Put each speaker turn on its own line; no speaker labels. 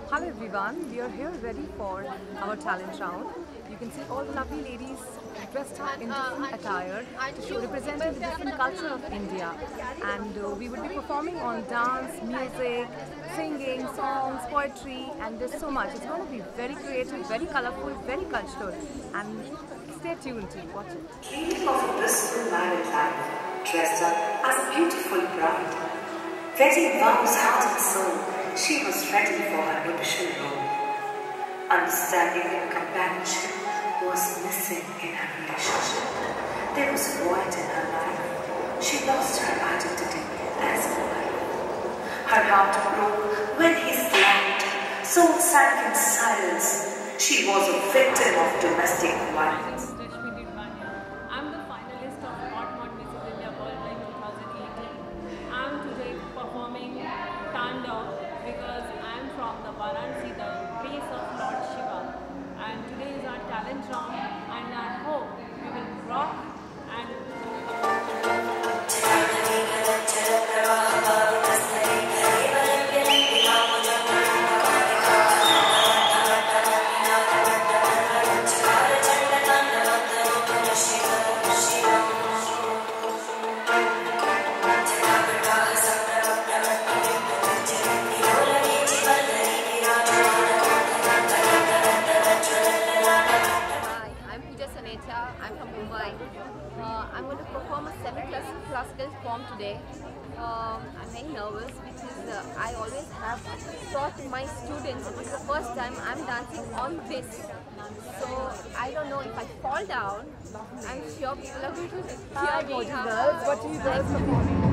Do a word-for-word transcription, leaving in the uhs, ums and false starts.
Hello everyone, we are here ready for our talent round. You can see all the lovely ladies dressed up in different attire to show representing the different culture of India. And uh, we would be performing on dance, music, singing, songs, poetry, and there's so much. It's going to be very creative, very colorful, very cultural. And stay tuned to watch it.
Dreaming of a blissful married life, dressed up as a beautiful bride. Wedding vows heart and soul, she was ready for her nuptial role. Understanding and companionship was missing in her relationship. There was a void in her life. She lost her identity as a wife. Her heart broke when he slept. Soul sank in silence. She was a victim of domestic violence.
I'm the finalist of Hot Mod Missus India Worldwide twenty eighteen. I'm today performing Tandav because I'm from the Varanasi, the place of Lord Shiva. And today is our talent round, and I hope we will rock and
I'm from Mumbai. Uh, I'm going to perform a semi-classical form today. Um, I'm very nervous because uh, I always have taught my students. This is the first time I'm dancing on this. So I don't know if I fall down. I'm sure people are going to cheer me up.
What do you girls performing?